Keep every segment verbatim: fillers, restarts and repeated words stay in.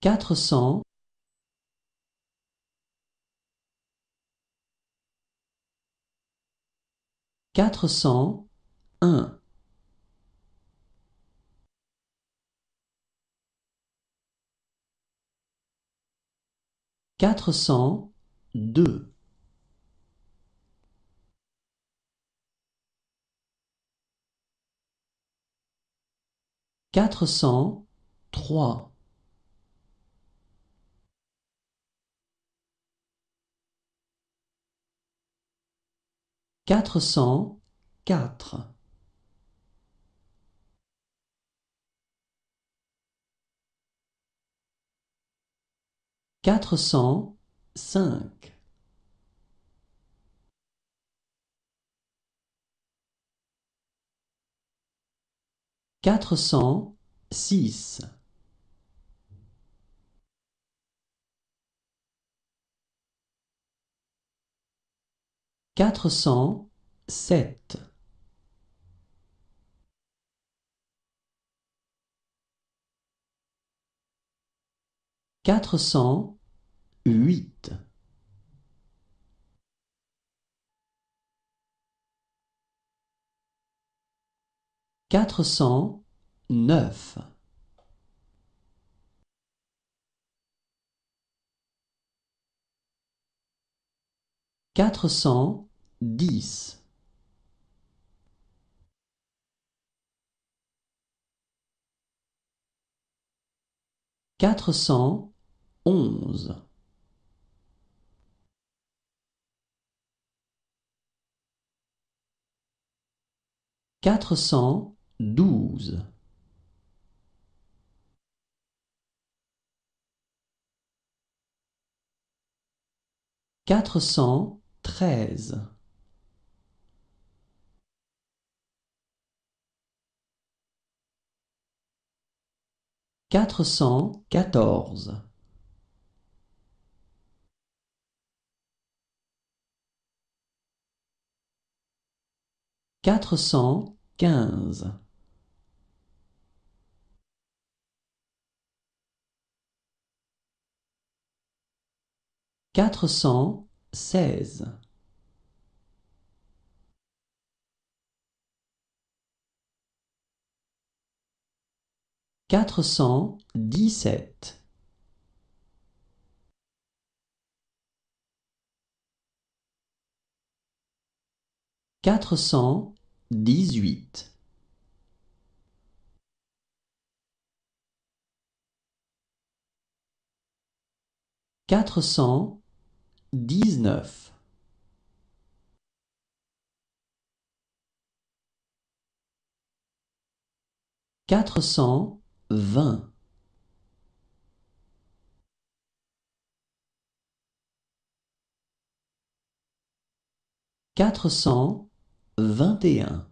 quatre cents, quatre cent un, quatre cent deux, quatre cent trois, quatre cent quatre, quatre cent cinq, quatre cent six, quatre cent sept, quatre cent huit, quatre cent neuf, quatre cent dix, quatre cent onze, quatre cent douze, quatre cent treize, quatre cent quatorze, quatre cent quinze, quatre cent seize, quatre cent dix-sept, quatre cent dix-huit, quatre cent dix-neuf, quatre cent vingt, quatre cent vingt et un,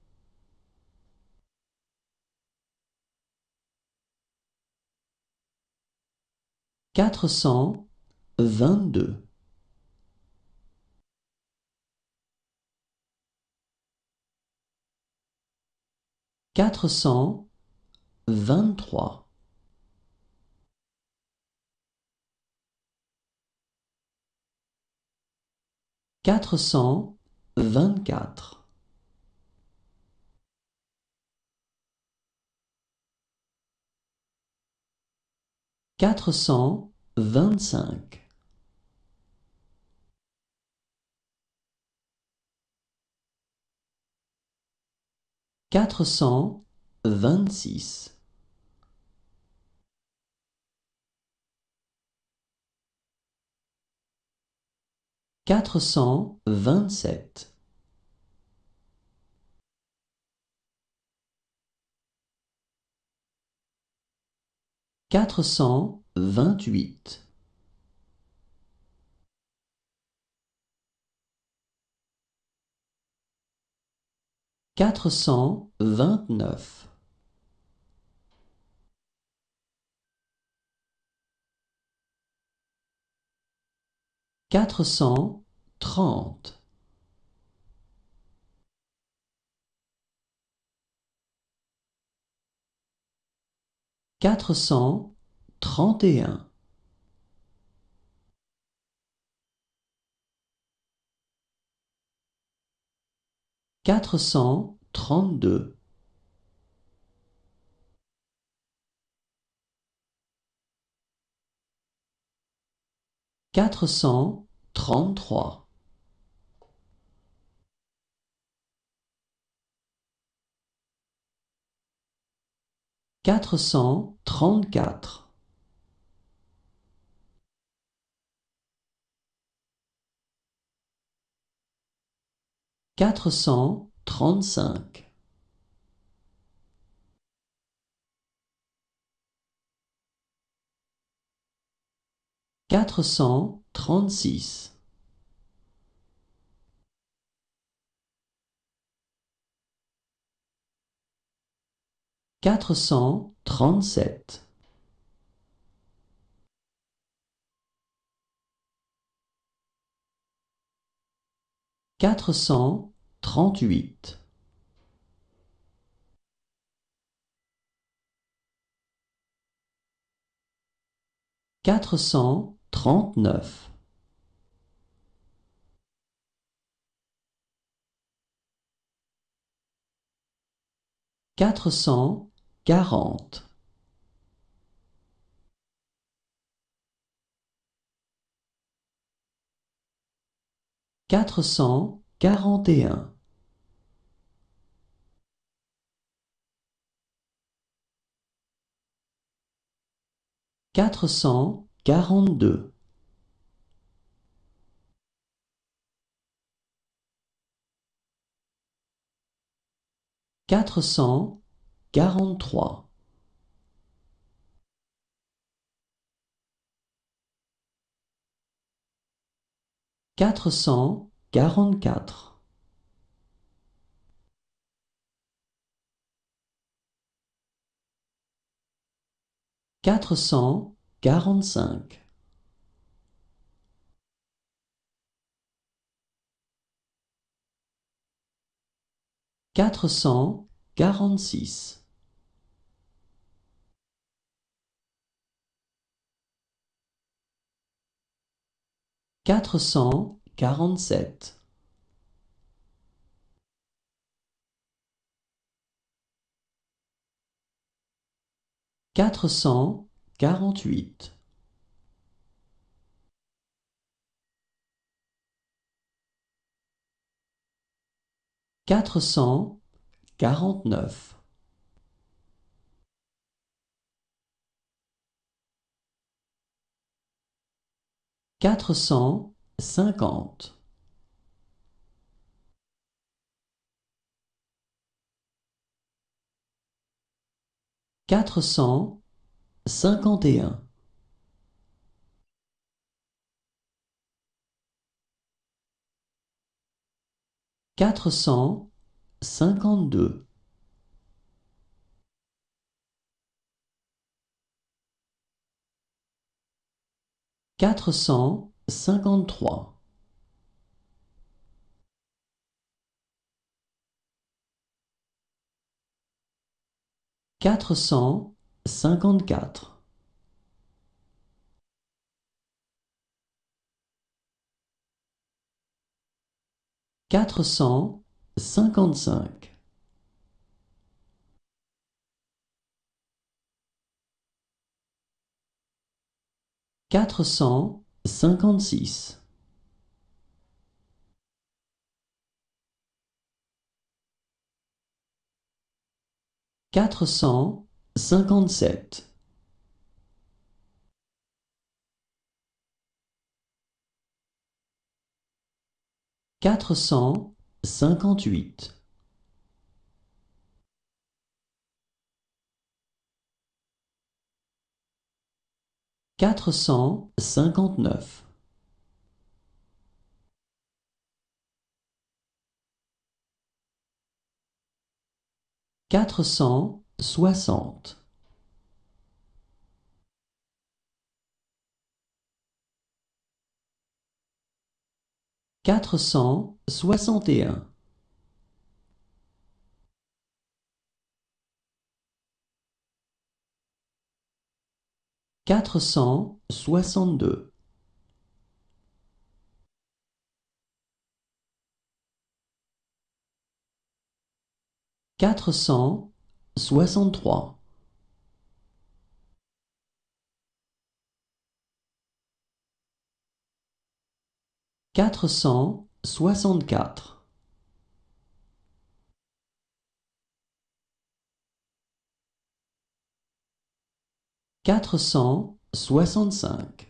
quatre cent vingt-deux, quatre cent vingt-trois, quatre cent vingt-quatre, quatre cent vingt-cinq, quatre cent vingt-six, quatre cent vingt-sept, quatre cent vingt-huit, quatre cent vingt-neuf, quatre cent trente, quatre cent trente et un, quatre cent trente-deux, quatre cent trente-trois, quatre cent trente-quatre, quatre cent trente-cinq, quatre cent trente-six, quatre cent trente-sept, quatre cent trente-huit, quatre cent trente-neuf, quatre cent quarante, quatre cent quarante et un, quatre cent quarante-deux, quatre cent quarante-trois, quatre cent quarante-quatre, quatre cent quarante-cinq, quatre cent quarante-six, quatre cent quarante-sept, quatre cent quarante-huit, quatre cent quarante-neuf, quatre cent cinquante, quatre cent cinquante et un, quatre cent cinquante-deux, quatre cent cinquante-trois, quatre cent cinquante-quatre, quatre cent cinquante-cinq, quatre cent cinquante-six, quatre cent cinquante-sept, quatre cent cinquante-huit, quatre cent cinquante-neuf, quatre cent soixante, quatre cent soixante et un, quatre cent soixante-deux, quatre cent soixante-trois, quatre cent soixante-quatre, quatre cent soixante-cinq,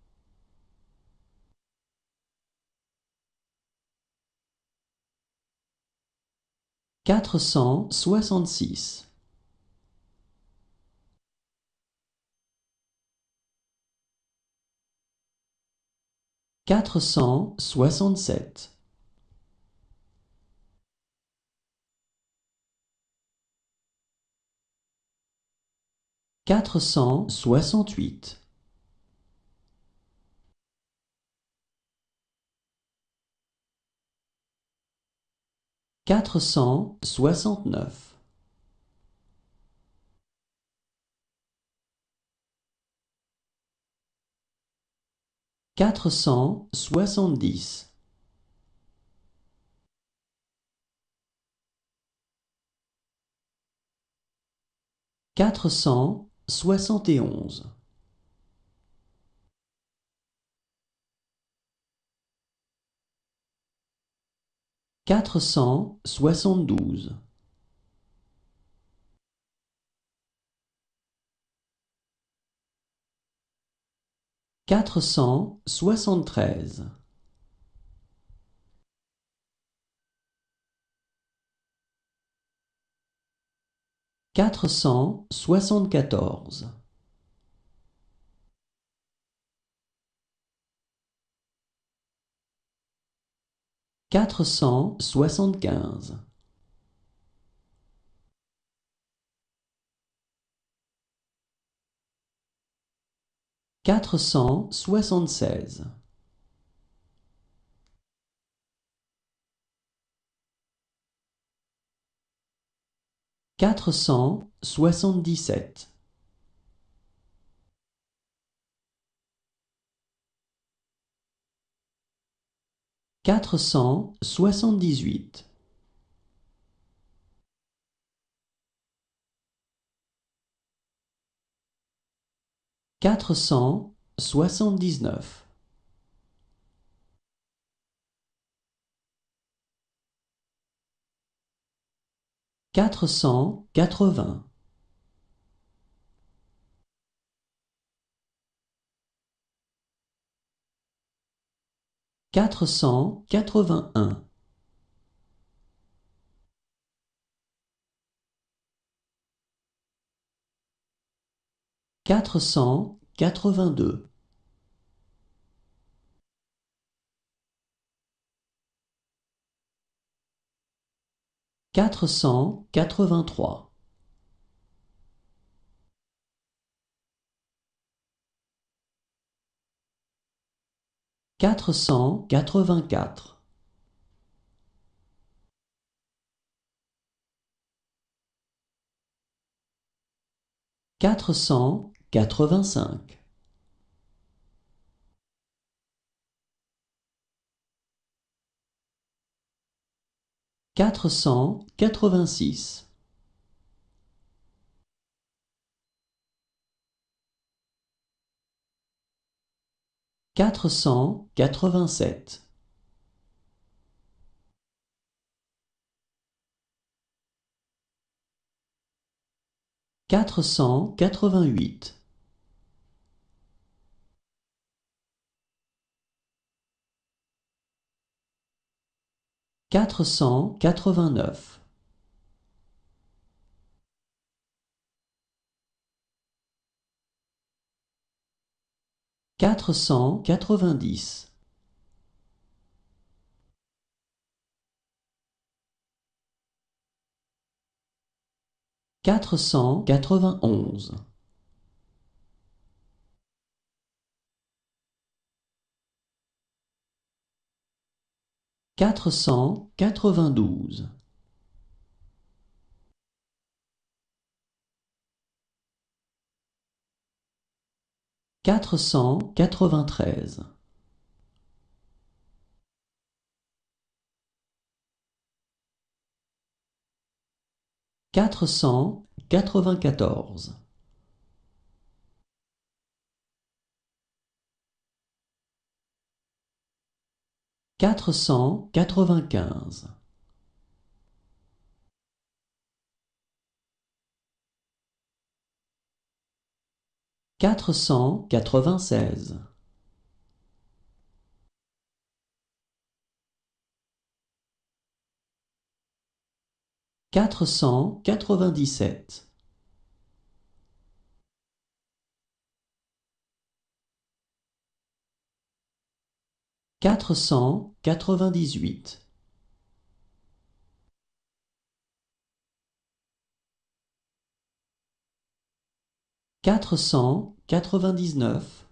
quatre cent soixante-six, quatre cent soixante-sept, quatre cent soixante-huit, quatre cent soixante-neuf, quatre cent soixante-dix, quatre cent soixante et onze, quatre cent soixante-douze, quatre cent soixante-treize, quatre cent soixante-quatorze, quatre cent soixante-quinze, quatre cent soixante-seize, quatre cent soixante-dix-sept, quatre cent soixante-dix-huit, quatre cent soixante-dix-neuf, quatre cent quatre-vingts, quatre cent quatre-vingt-un, quatre cent quatre-vingt-deux, quatre cent quatre-vingt-trois, quatre cent quatre-vingt-quatre, quatre cent quatre-vingt-cinq, quatre cent quatre-vingt-six, quatre cent quatre-vingt-sept, quatre cent quatre-vingt-huit, quatre cent quatre-vingt-neuf, quatre cent quatre-vingt-dix, quatre cent quatre-vingt-onze, quatre cent quatre-vingt-douze, quatre cent quatre-vingt-treize, quatre cent quatre-vingt-quatorze, quatre cent quatre-vingt-quinze, quatre cent quatre-vingt-seize, quatre cent quatre-vingt-dix-sept, quatre cent quatre-vingt-dix-huit, quatre cent quatre-vingt-dix-neuf,